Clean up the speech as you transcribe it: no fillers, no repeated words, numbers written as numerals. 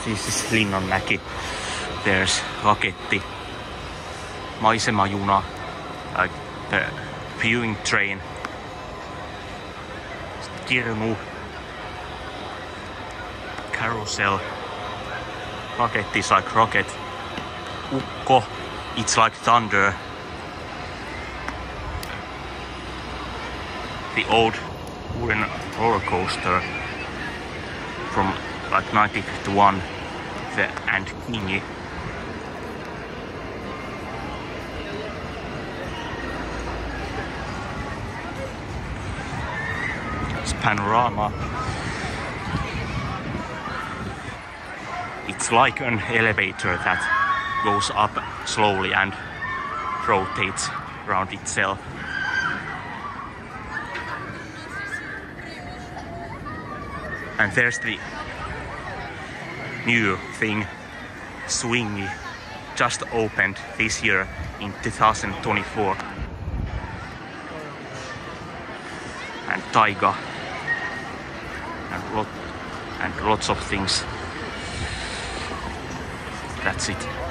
This is Linnanmäki. There's Raketti, maisemajuna, like the viewing train. Kirnu, carousel. Raketti is like rocket. Ukko, it's like thunder. The old wooden roller coaster from like 1951, and Kingi. It's panorama. It's like an elevator that goes up slowly and rotates around itself. And there's the new thing, Swingi, just opened this year in 2024. And Taiga, and lots of things. That's it.